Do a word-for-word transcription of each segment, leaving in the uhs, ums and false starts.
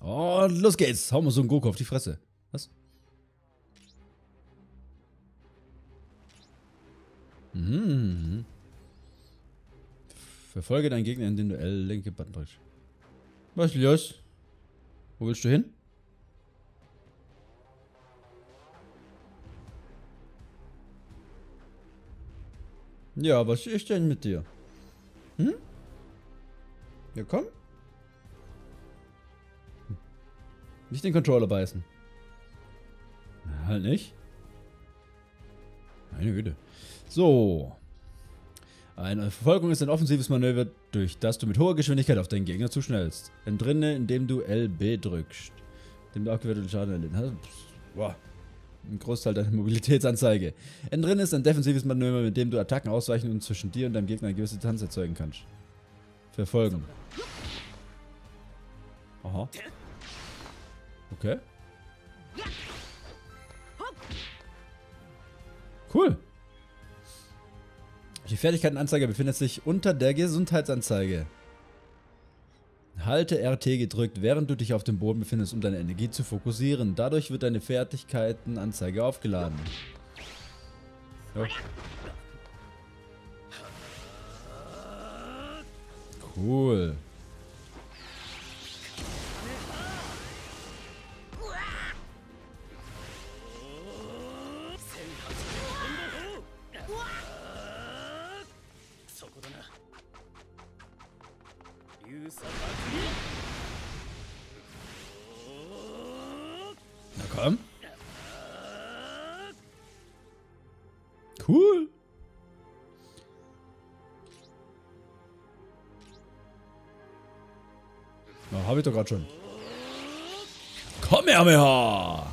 Und los geht's. Hauen wir so einen Goku auf die Fresse. Was? Mhm. Verfolge deinen Gegner, indem du L linke Button drückst. Was ist los? Wo willst du hin? Ja, was ist denn mit dir? Hm? Ja, komm. Nicht den Controller beißen. Na, halt nicht. Meine Güte. So. Eine Verfolgung ist ein offensives Manöver, durch das du mit hoher Geschwindigkeit auf deinen Gegner zuschnellst. Entrinne, indem du L B drückst. Indem du abgewerteten Schaden erlitten hast. Boah. Ein Großteil deiner Mobilitätsanzeige. Entrinne ist ein defensives Manöver, mit dem du Attacken ausweichen und zwischen dir und deinem Gegner eine gewisse Distanz erzeugen kannst. Verfolgen. Aha. Okay. Cool. Die Fertigkeitenanzeige befindet sich unter der Gesundheitsanzeige. Halte R T gedrückt, während du dich auf dem Boden befindest, um deine Energie zu fokussieren. Dadurch wird deine Fertigkeitenanzeige aufgeladen. Jo. Cool. Na komm. Cool. Na, hab ich doch gerade schon. Komm her, Meha!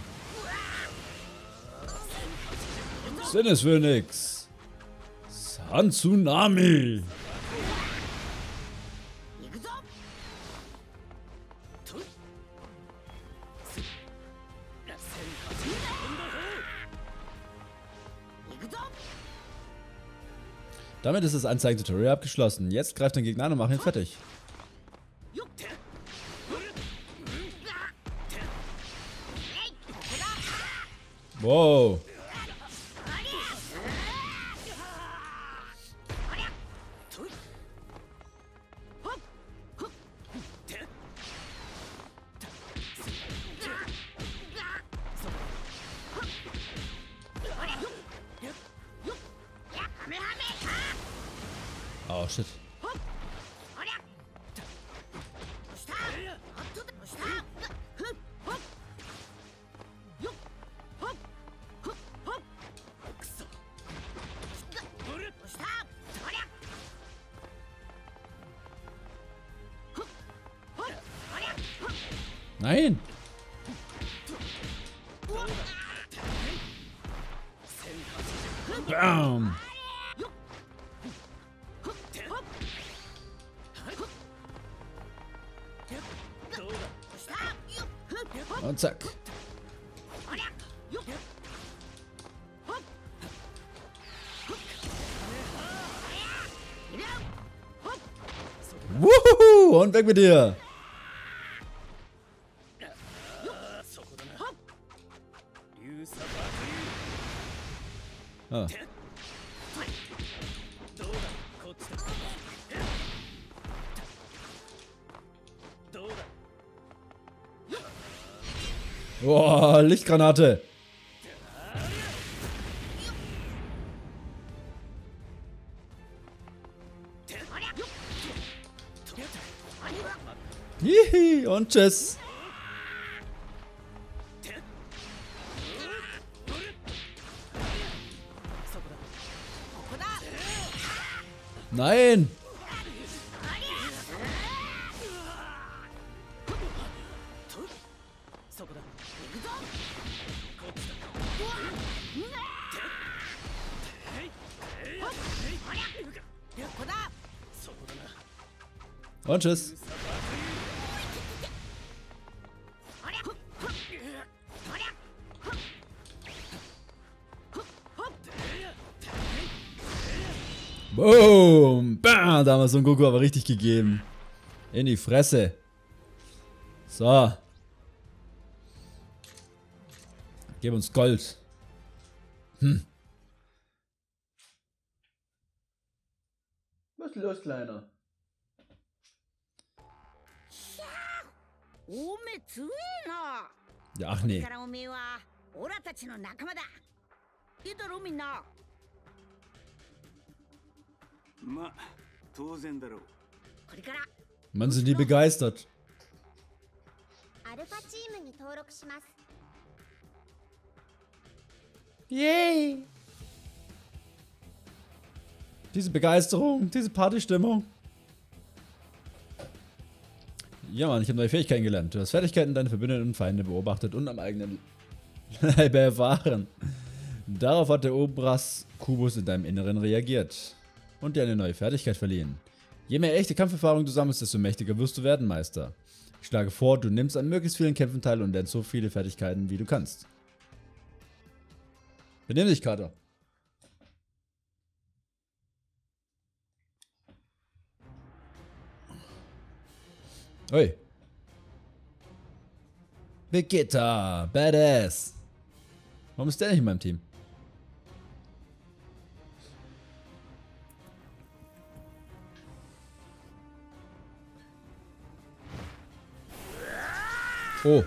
Sinnesphönix. San-Tsunami. Damit ist das Anzeigen-Tutorial abgeschlossen. Jetzt greift dein Gegner an und mach ihn fertig. Wow. Oh, shit. Nein! Bam! Und zack. Wuhu! Und weg mit dir! Ah. Boah, Lichtgranate. Hihi, und tschüss. Nein. Und tschüss. Boom! Bam! Da haben wir so einen Goku aber richtig gegeben. In die Fresse. So. Gib uns Gold. Hm. Was ist los, Kleiner? Ja, ach nee. Man sind die begeistert. Yay! Diese Begeisterung, diese Partystimmung. Ja, Mann, ich habe neue Fähigkeiten gelernt. Du hast Fertigkeiten, deine Verbündeten und Feinde beobachtet und am eigenen Leibe erfahren. Darauf hat der Obras Kubus in deinem Inneren reagiert und dir eine neue Fertigkeit verliehen. Je mehr echte Kampferfahrung du sammelst, desto mächtiger wirst du werden, Meister. Ich schlage vor, du nimmst an möglichst vielen Kämpfen teil und lernst so viele Fertigkeiten, wie du kannst. Benimm dich, Kater. Oi. Vegeta, Badass. Warum ist der nicht in meinem Team? Oh.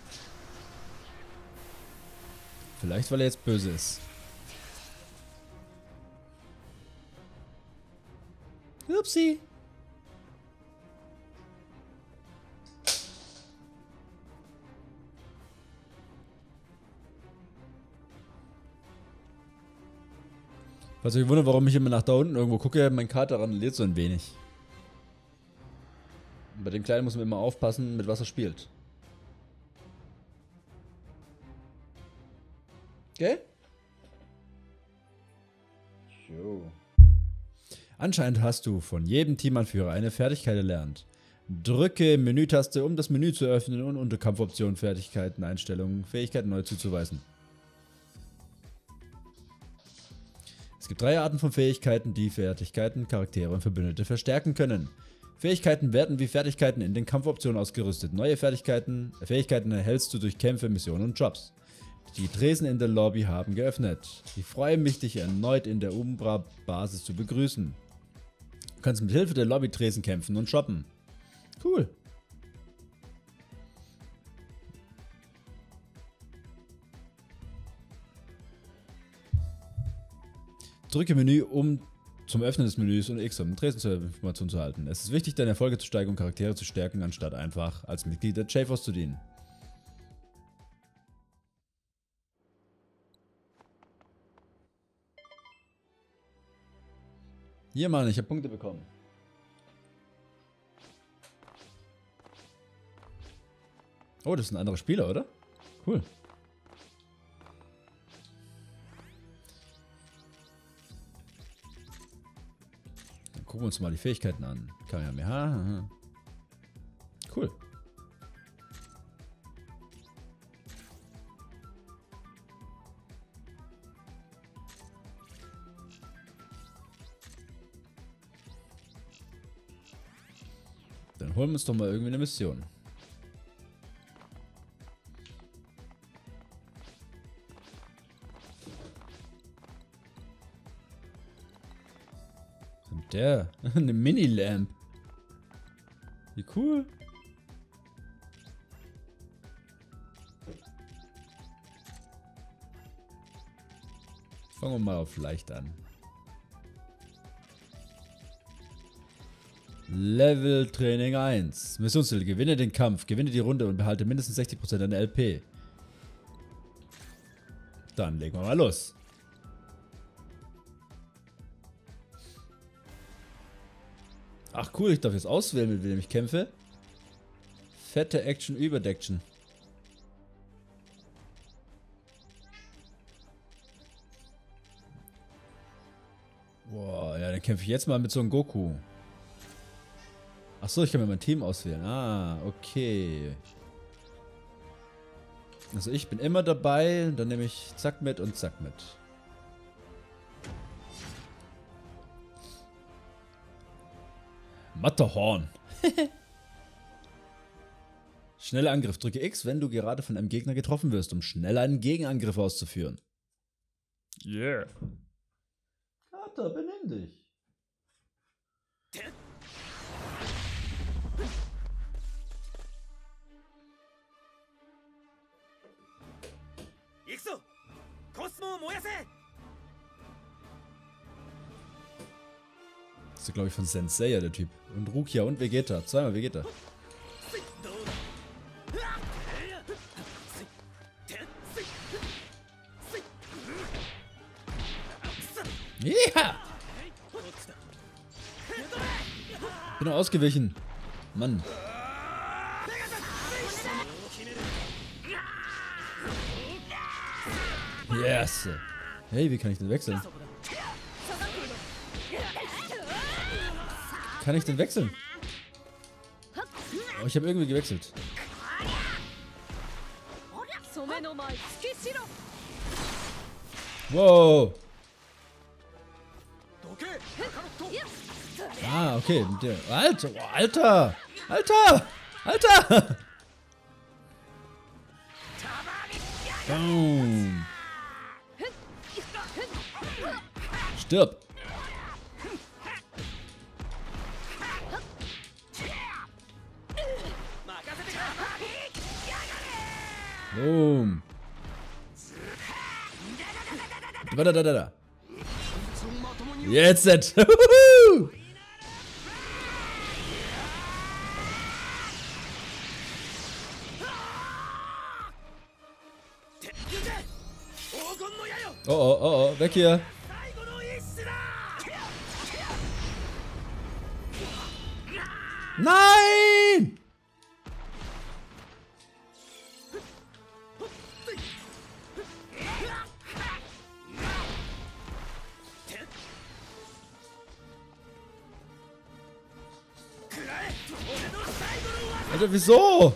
Vielleicht, weil er jetzt böse ist. Upsi. Was ich wundere, warum ich immer nach da unten irgendwo gucke, mein Kater randaliert so ein wenig. Und bei dem Kleinen muss man immer aufpassen, mit was er spielt. Gell? Jo. Anscheinend hast du von jedem Teamanführer eine Fertigkeit erlernt. Drücke Menütaste, um das Menü zu öffnen und unter Kampfoptionen, Fertigkeiten, Einstellungen, Fähigkeiten neu zuzuweisen. Es gibt drei Arten von Fähigkeiten, die Fertigkeiten, Charaktere und Verbündete verstärken können. Fähigkeiten werden wie Fertigkeiten in den Kampfoptionen ausgerüstet. Neue Fertigkeiten, Fähigkeiten erhältst du durch Kämpfe, Missionen und Jobs. Die Tresen in der Lobby haben geöffnet. Ich freue mich, dich erneut in der Umbra-Basis zu begrüßen. Du kannst mit Hilfe der Lobby-Tresen kämpfen und shoppen. Cool. Drücke Menü, um zum Öffnen des Menüs und X, um Tresen zur Information zu erhalten. Es ist wichtig, deine Erfolge zu steigern und Charaktere zu stärken, anstatt einfach als Mitglied der J-Force zu dienen. Hier, Mann, ich habe Punkte bekommen. Oh, das ist ein anderer Spieler, oder? Cool. Dann gucken wir uns mal die Fähigkeiten an. Kamehameha. Cool. Dann holen wir uns doch mal irgendwie eine Mission. Und der, eine Mini-Lamp. Wie cool. Fangen wir mal auf leicht an. Level Training eins. Missionsziel. Gewinne den Kampf, gewinne die Runde und behalte mindestens sechzig Prozent deiner L P. Dann legen wir mal los. Ach cool, ich darf jetzt auswählen, mit wem ich kämpfe. Fette Action über Action. Boah, ja, dann kämpfe ich jetzt mal mit so einem Goku. Achso, ich kann mir mein Team auswählen. Ah, okay. Also ich bin immer dabei, dann nehme ich zack mit und zack mit. Matterhorn. Schneller Angriff. Drücke X, wenn du gerade von einem Gegner getroffen wirst, um schnell einen Gegenangriff auszuführen. Yeah. Kater, benimm dich. Das ist, glaube ich, von Senseiya, der Typ. Und Rukia und Vegeta. Zweimal Vegeta. Ja! Bin noch ausgewichen. Mann. Yes. Hey, wie kann ich denn wechseln? Kann ich denn wechseln? Oh, ich habe irgendwie gewechselt. Wow. Ah, okay. Der, Alter, oh, Alter. Alter. Alter. Boom. Stirb. Boom. Da, da, da, da, da. Jetzt. Oh, oh, oh, oh, weg hier. Nein! Alter, wieso?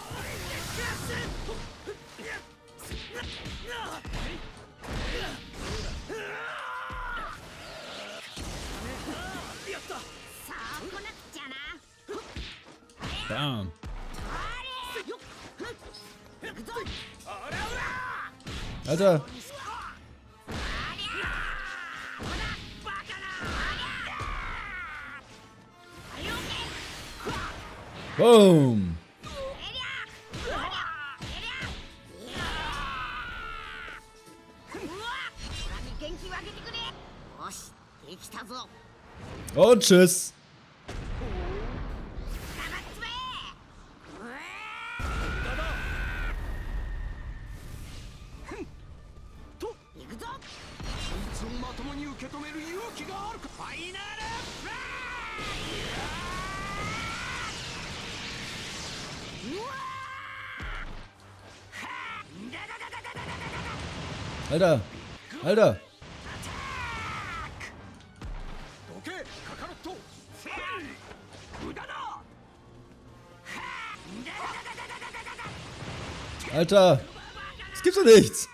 Bam. Alter. Boom. Und tschüss. Alter. Alter. Alter. Das gibt's doch nichts.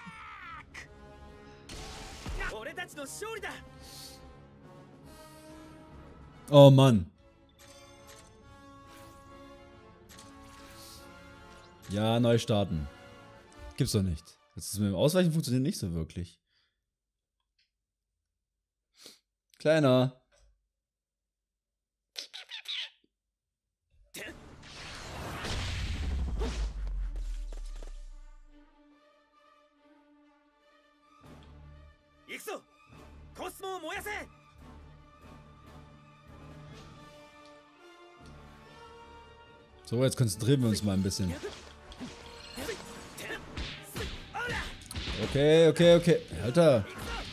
Oh Mann. Ja, neu starten. Gibt's doch nicht. Das ist mit dem Ausweichen funktioniert nicht so wirklich. Kleiner. So, jetzt konzentrieren wir uns mal ein bisschen. Okay, okay, okay. Alter.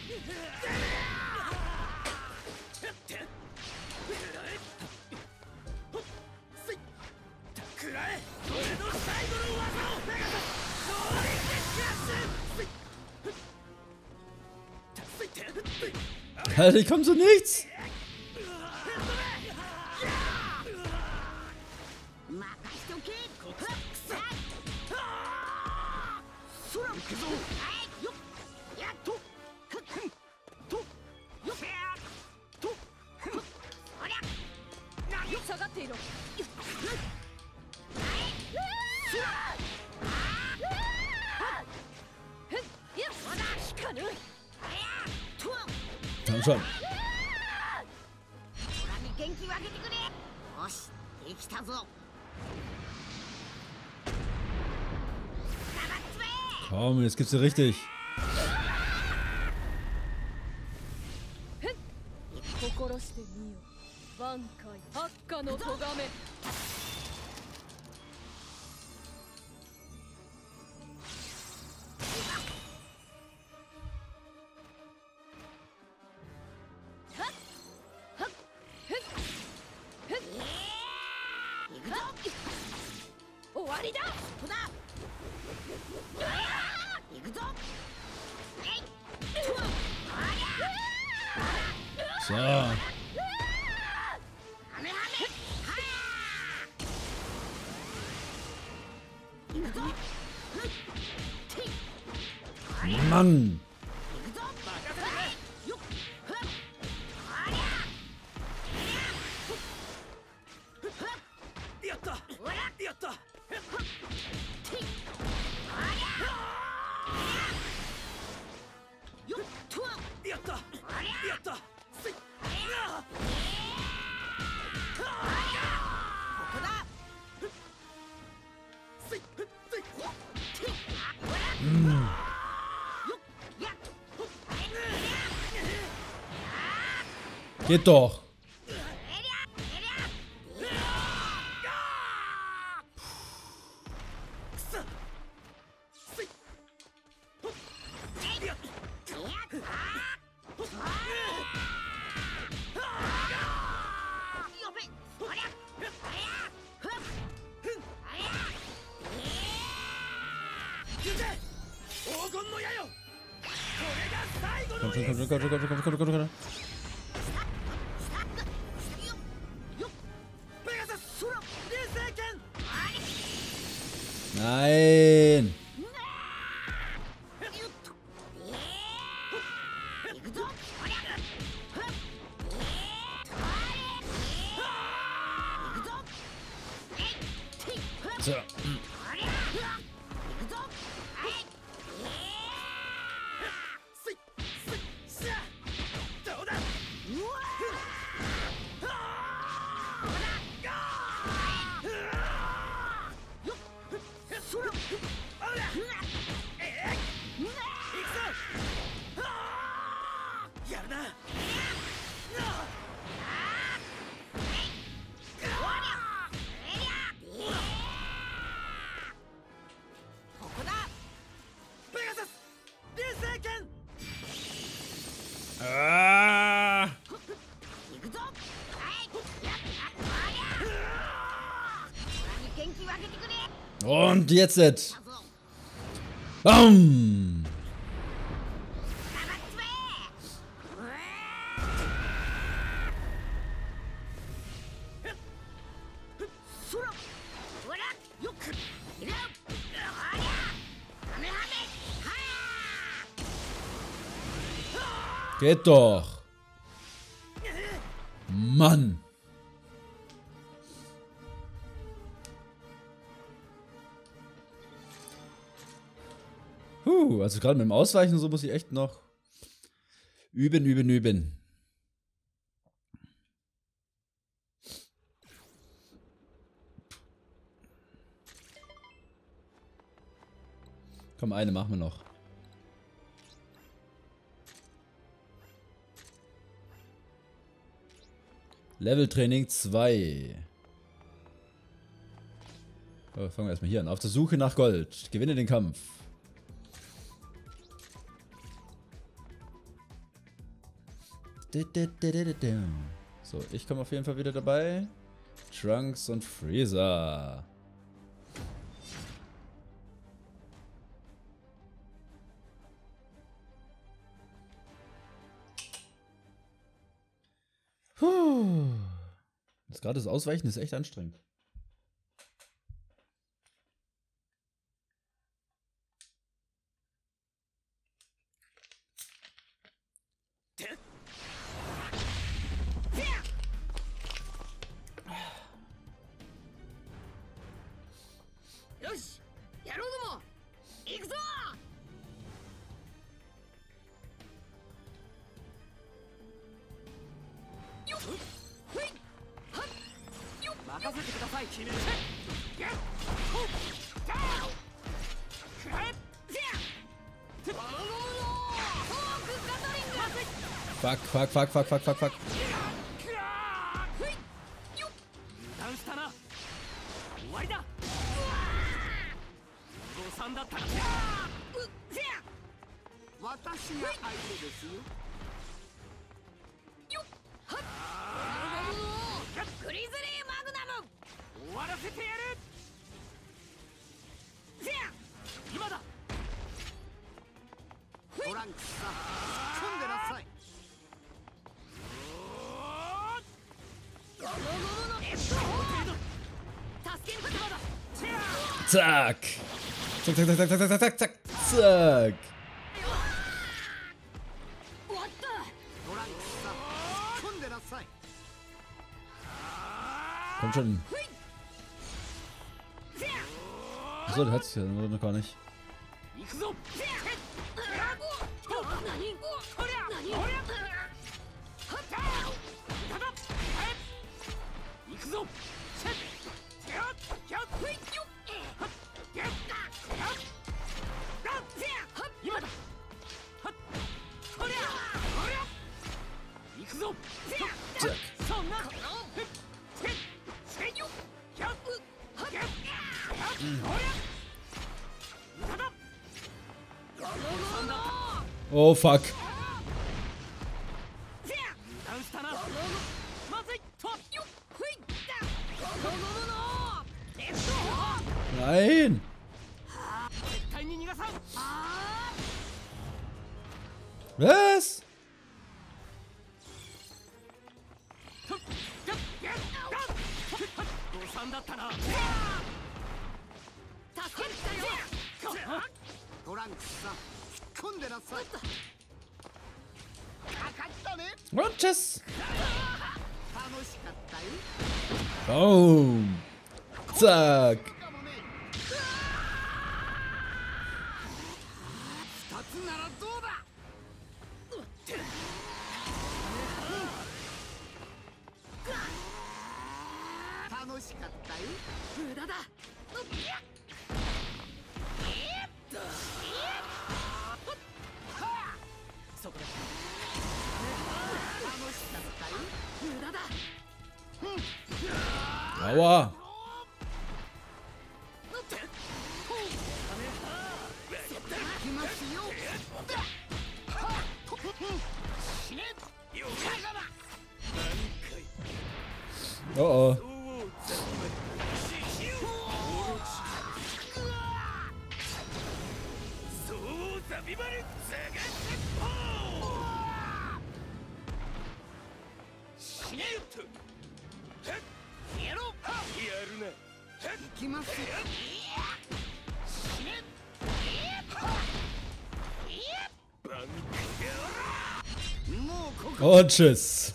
Alter, ich komm zu nichts. Komm schon. Komm, jetzt gibt's dir richtig. So. Mann. Geht doch. Komm schon, komm schon, komm schon, komm schon, komm schon, komm schon, komm schon. Nein! So. Ah. Und jetzt. Bam. Geht doch. Mann. Puh, also gerade mit dem Ausweichen und so muss ich echt noch üben, üben, üben. Komm, eine machen wir noch. Leveltraining zwei. Oh, fangen wir erstmal hier an. Auf der Suche nach Gold. Gewinne den Kampf. So, ich komme auf jeden Fall wieder dabei. Trunks und Freezer. Puh. Das gerade das Ausweichen ist echt anstrengend. Fuck, fuck, fuck, fuck, fuck, fuck, fuck. Zack. Zack, zack, zack, zack, zack, zack, zack, zack. Komm schon. Achso, der hat es ja noch gar nicht. Oh fuck. Nein. Was? Und tschüss. Boom. Zack. Aua. Oh oh. Und tschüss.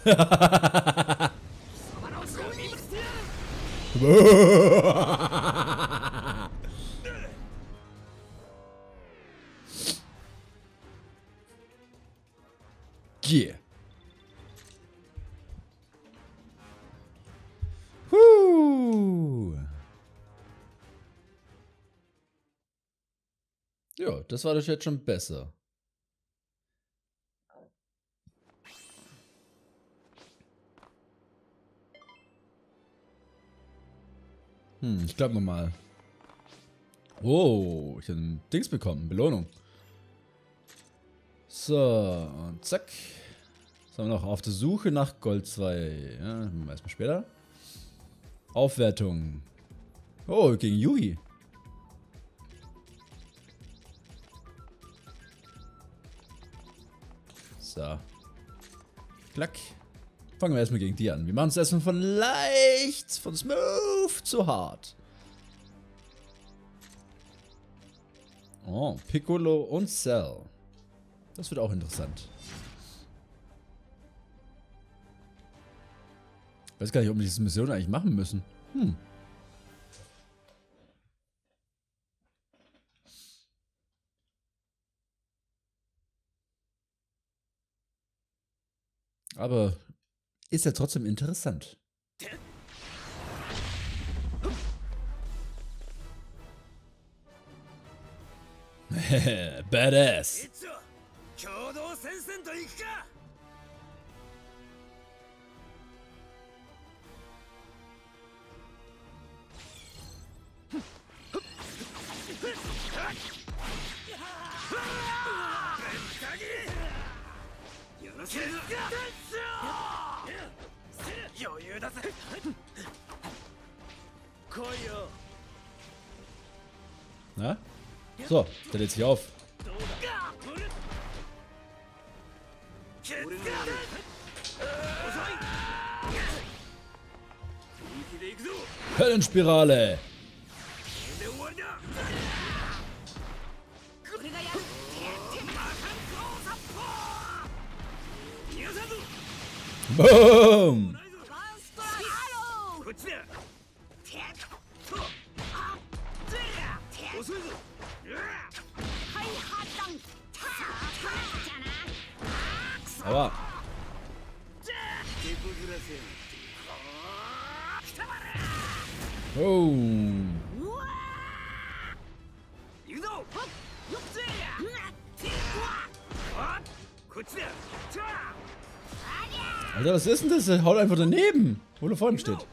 Yeah. Huh. Ja, das war doch jetzt schon besser. Hm, ich glaube mal. Oh, ich habe ein Dings bekommen. Belohnung. So, und zack. Was haben wir noch? Auf der Suche nach Gold zwei. Ja, erstmal später. Aufwertung. Oh, gegen Yui. So. Klack. Fangen wir erstmal gegen die an. Wir machen es erstmal von leicht, von smooth zu hart. Oh, Piccolo und Cell. Das wird auch interessant. Ich weiß gar nicht, ob wir diese Mission eigentlich machen müssen. Hm. Aber ist ja trotzdem interessant. Badass. Na? So, der lädt sich auf. Höllenspirale. Boom. Aber oh. Alter, was ist denn das? Der haut einfach daneben, wo er vor ihm steht.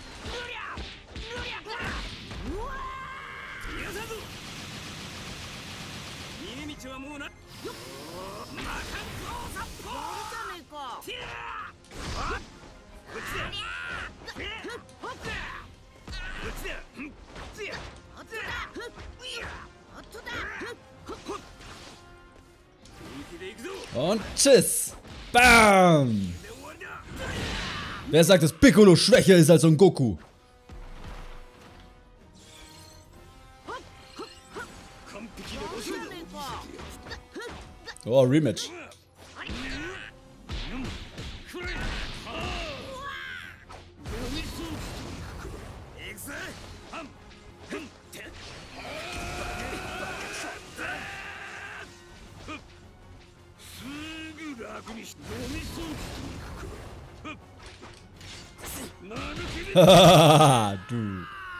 Und tschüss. Bam. Wer sagt, dass Piccolo schwächer ist als Son Goku? Oh, Rematch. Hahaha, du.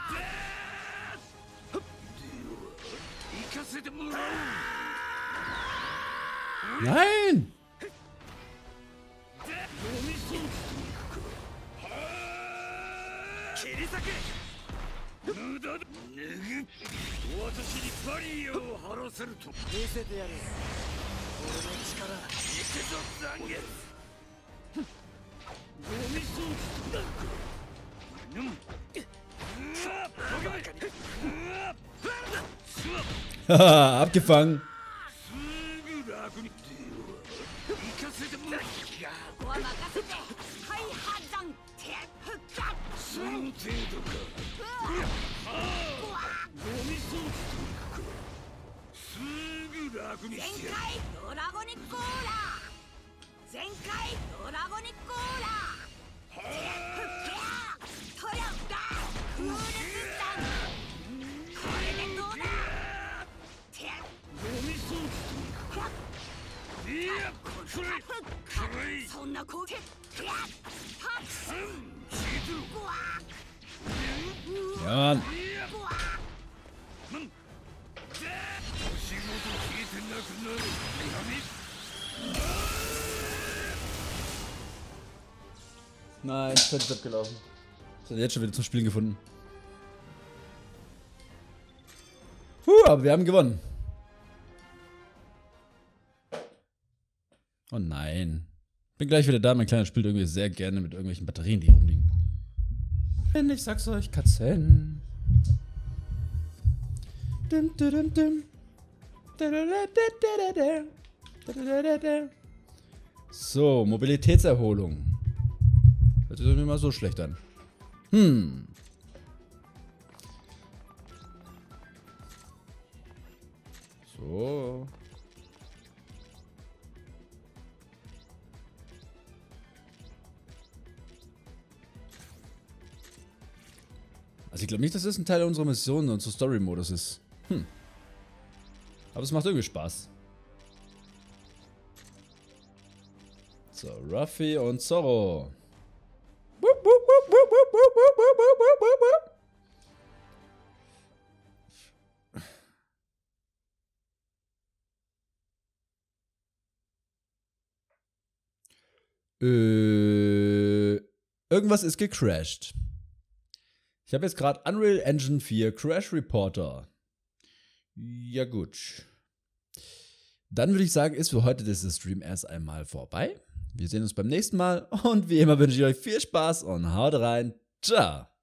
Nein! Haha, abgefangen. Ja, Mann. Nein, das ist abgelaufen. Das hat jetzt schon wieder zum Spielen gefunden. Puh, aber wir haben gewonnen. Oh nein. Bin gleich wieder da. Mein Kleiner spielt irgendwie sehr gerne mit irgendwelchen Batterien, die rumliegen. Denn ich sag's euch, Katzen. Dim, dim, dim. So, Mobilitätserholung. Hört sich doch nicht mal so schlecht an. Hm. So. Also ich glaube nicht, dass das ein Teil unserer Mission und so Story-Modus ist. Hm. Aber es macht irgendwie Spaß. So, Ruffy und Zorro. Äh, irgendwas ist gecrashed. Ich habe jetzt gerade Unreal Engine vier Crash Reporter. Ja gut. Dann würde ich sagen, ist für heute dieser Stream erst einmal vorbei. Wir sehen uns beim nächsten Mal und wie immer wünsche ich euch viel Spaß und haut rein. Ciao.